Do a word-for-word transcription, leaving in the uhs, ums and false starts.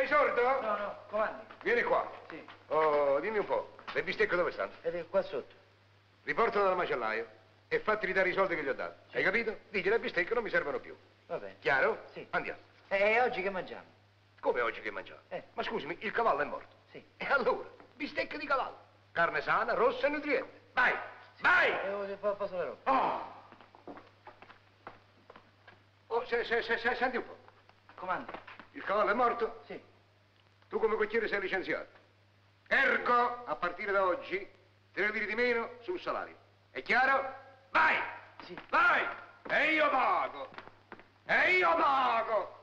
sei sordo? No, no, comandi. Vieni qua. Sì. Oh, dimmi un po', le bistecche dove stanno? Ed qua sotto. Riportalo dal macellaio e fatti ridare i soldi che gli ho dato. Sì. Hai capito? Digli le bistecche non mi servono più. Va bene. Chiaro? Sì. Andiamo. E oggi che mangiamo? Come oggi che mangiamo? Eh. Ma scusami, il cavallo è morto. Sì. E allora? Bistecche di cavallo. Carne sana, rossa e nutriente. Vai! Sì. Vai! E ora posso la roba. Oh! Oh, se, se, se, se, senti un po'. Comandi. Il cavallo è morto? Sì. Tu come cocchiere sei licenziato. Ergo, a partire da oggi, tre lire di meno sul salario. È chiaro? Vai! Sì. Vai! E io pago! E io pago!